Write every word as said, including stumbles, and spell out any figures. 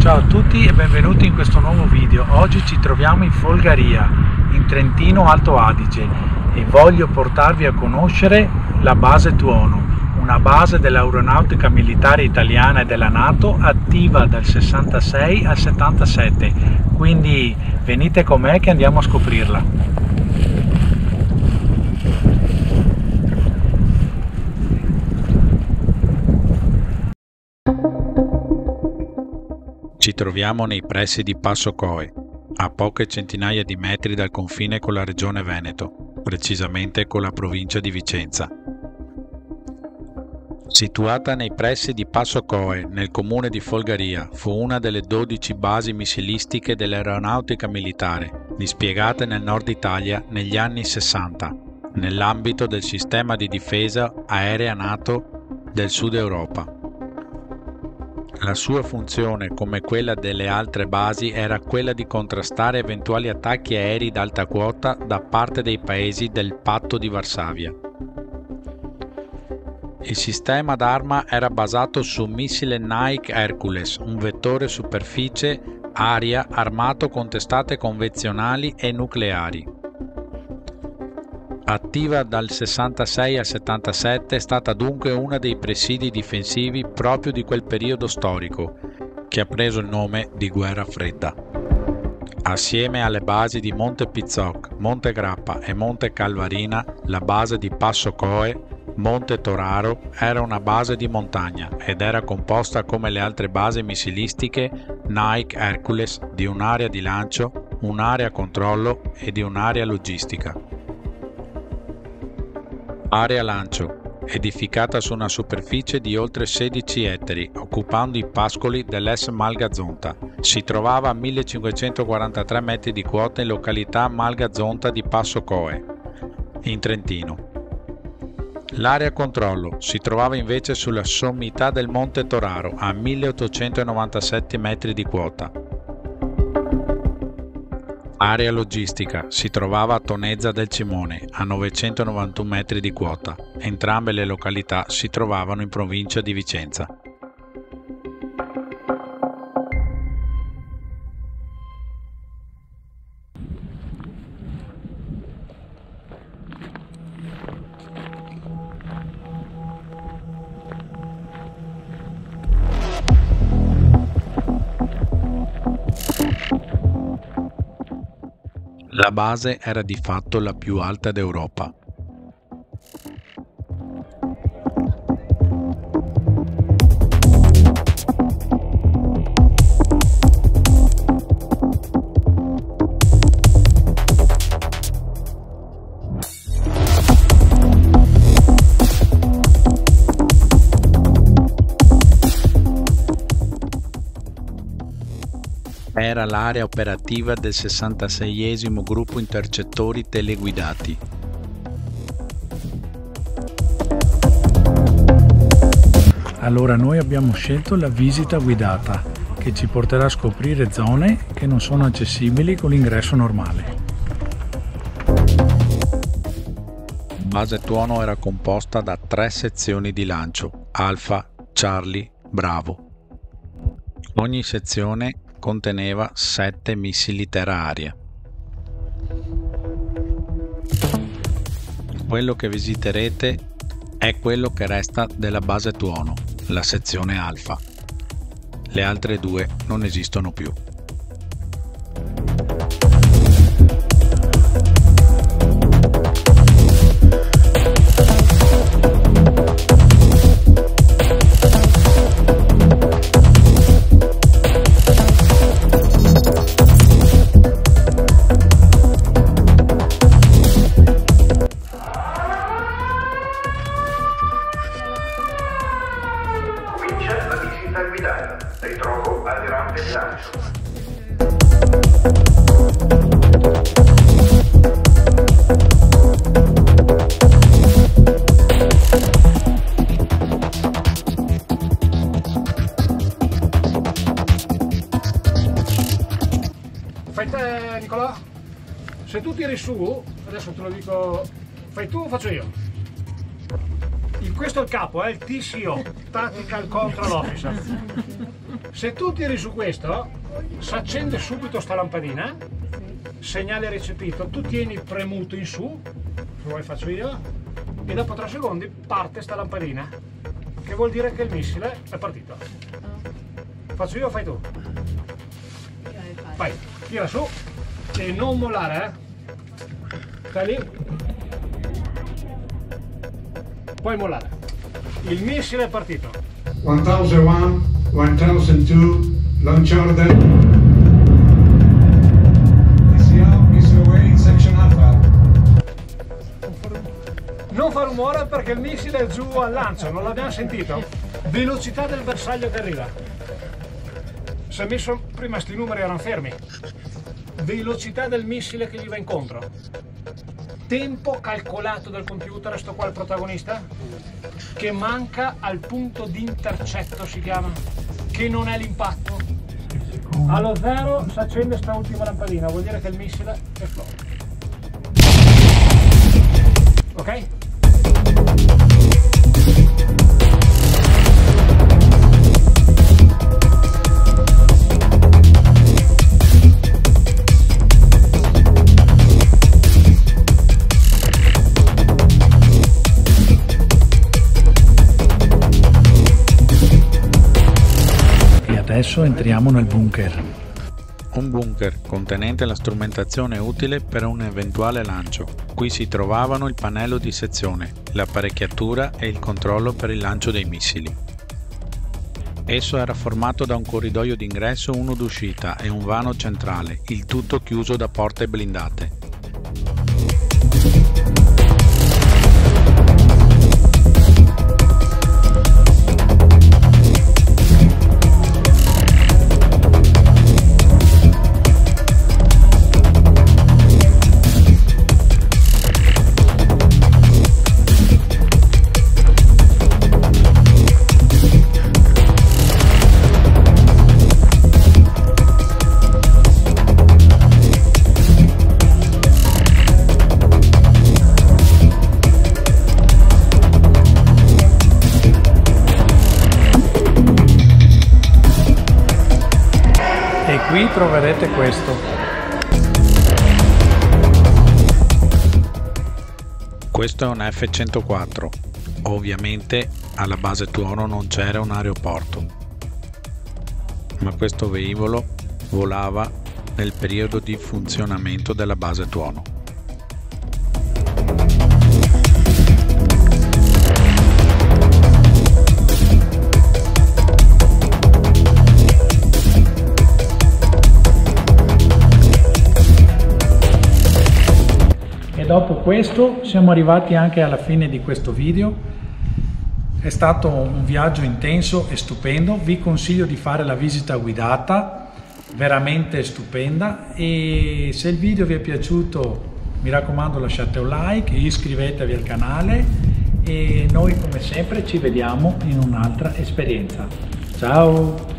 Ciao a tutti e benvenuti in questo nuovo video. Oggi ci troviamo in Folgaria, in Trentino Alto Adige, e voglio portarvi a conoscere la base Tuono, una base dell'aeronautica militare italiana e della NATO attiva dal sessantasei al settantasette, quindi venite con me che andiamo a scoprirla. Ci troviamo nei pressi di Passo Coe, a poche centinaia di metri dal confine con la regione Veneto, precisamente con la provincia di Vicenza. Situata nei pressi di Passo Coe, nel comune di Folgaria, fu una delle dodici basi missilistiche dell'aeronautica militare, dispiegate nel nord Italia negli anni sessanta, nell'ambito del sistema di difesa aerea NATO del Sud Europa. La sua funzione, come quella delle altre basi, era quella di contrastare eventuali attacchi aerei d'alta quota da parte dei paesi del Patto di Varsavia. Il sistema d'arma era basato su un missile Nike Hercules, un vettore superficie-aria armato con testate convenzionali e nucleari. Attiva dal sessantasei al settantasette, è stata dunque uno dei presidi difensivi proprio di quel periodo storico, che ha preso il nome di Guerra Fredda. Assieme alle basi di Monte Pizzoc, Monte Grappa e Monte Calvarina, la base di Passo Coe, Monte Toraro, era una base di montagna ed era composta, come le altre basi missilistiche Nike Hercules, di un'area di lancio, un'area controllo e di un'area logistica. Area lancio, edificata su una superficie di oltre sedici ettari, occupando i pascoli dell'ex Malgazonta. Si trovava a millecinquecentoquarantatré metri di quota in località Malgazonta di Passo Coe, in Trentino. L'area controllo si trovava invece sulla sommità del Monte Toraro, a milleottocentonovantasette metri di quota. Area logistica si trovava a Tonezza del Cimone, a novecentonovantuno metri di quota. Entrambe le località si trovavano in provincia di Vicenza. La base era di fatto la più alta d'Europa. Era l'area operativa del sessantaseiesimo gruppo intercettori teleguidati. Allora noi abbiamo scelto la visita guidata, che ci porterà a scoprire zone che non sono accessibili con l'ingresso normale. Base Tuono era composta da tre sezioni di lancio: Alfa, Charlie, Bravo. Ogni sezione conteneva sette missili terra-aria. Quello che visiterete è quello che resta della base Tuono, la sezione Alfa. Le altre due non esistono più. Ritrovo alle rampe di lancio. Fai te, Nicolò? Se tu tiri su, adesso te lo dico, fai tu o faccio io? Il Questo è il capo, è il T C O, Tactical Control Officer. Se tu tiri su questo, si accende subito sta lampadina, segnale recepito, tu tieni premuto in su, se vuoi faccio io, e dopo tre secondi parte sta lampadina, che vuol dire che il missile è partito. Faccio io o fai tu? Vai, tira su e non mollare, eh? Stai lì. Puoi mollare. Il missile è partito. uno, milleduecento, launch order. T C O, missile away, section alpha. Non fa rumore perché il missile è giù al lancio, non l'abbiamo sentito? Velocità del bersaglio che arriva. Si è messo, prima sti numeri erano fermi. Velocità del missile che gli va incontro. Tempo calcolato dal computer, sto qua il protagonista, che manca al punto di intercetto, si chiama, che non è l'impatto. Allo zero si accende sta ultima lampadina, vuol dire che il missile esplode. Ok? Adesso entriamo nel bunker. Un bunker contenente la strumentazione utile per un eventuale lancio. Qui si trovavano il pannello di sezione, l'apparecchiatura e il controllo per il lancio dei missili. Esso era formato da un corridoio d'ingresso, uno d'uscita e un vano centrale, il tutto chiuso da porte blindate. Qui troverete questo. Questo è un F centoquattro. Ovviamente alla base Tuono non c'era un aeroporto, ma questo velivolo volava nel periodo di funzionamento della base Tuono. Dopo questo siamo arrivati anche alla fine di questo video. È stato un viaggio intenso e stupendo, vi consiglio di fare la visita guidata, veramente stupenda, e se il video vi è piaciuto mi raccomando lasciate un like, iscrivetevi al canale e noi come sempre ci vediamo in un'altra esperienza. Ciao!